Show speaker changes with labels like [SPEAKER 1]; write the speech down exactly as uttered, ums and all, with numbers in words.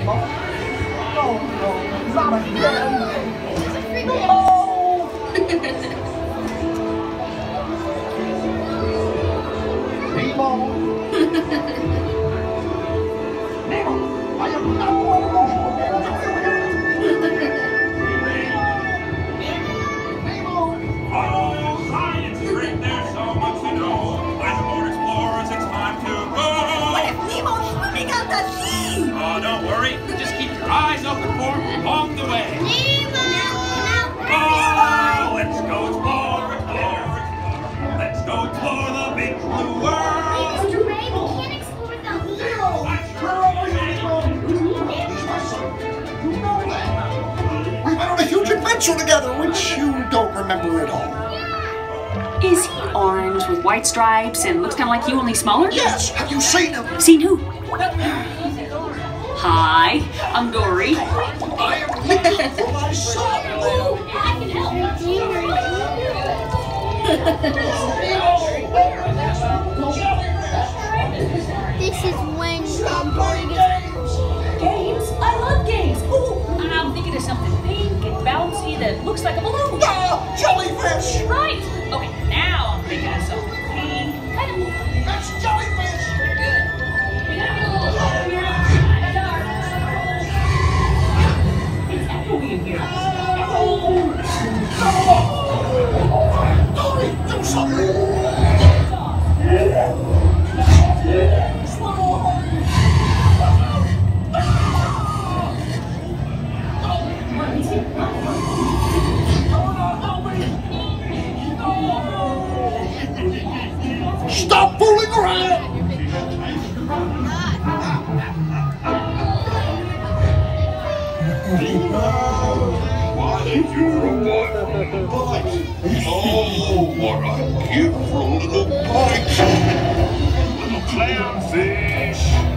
[SPEAKER 1] Oh, no, not again. No! Nemo! Nemo, I am not one of those Nemo!
[SPEAKER 2] Oh, science is great, there's so much to know. As aboard explorers, it's time to go.
[SPEAKER 3] What if Nemo's swimming out the sea?
[SPEAKER 2] Oh, don't worry. Just keep your eyes open for him along the way.
[SPEAKER 3] Nemo!
[SPEAKER 2] Oh, let's go explore, explore, explore. Let's go explore the big blue world.
[SPEAKER 4] It's too late. We can't explore the wheel.
[SPEAKER 1] Went on a huge adventure together, which you don't remember at all.
[SPEAKER 5] Is he orange with white stripes and looks kind of like you, only smaller?
[SPEAKER 1] Yes, have you seen him?
[SPEAKER 5] Seen who? Hi, I'm Dory.
[SPEAKER 1] I am looking for my son.
[SPEAKER 4] I can help. This is when um, Dory gets...
[SPEAKER 5] Games? I love games. Ooh, I'm thinking of something pink and bouncy that looks like a balloon.
[SPEAKER 1] Ah, jellyfish!
[SPEAKER 5] Right. Okay, now I'm thinking of something pink. Kind of
[SPEAKER 1] That's jellyfish!
[SPEAKER 5] It's echoey in here.
[SPEAKER 1] Dory, do something! Stop fooling around!
[SPEAKER 2] Why did you robot? Oh, what a cute little bite. Little clownfish.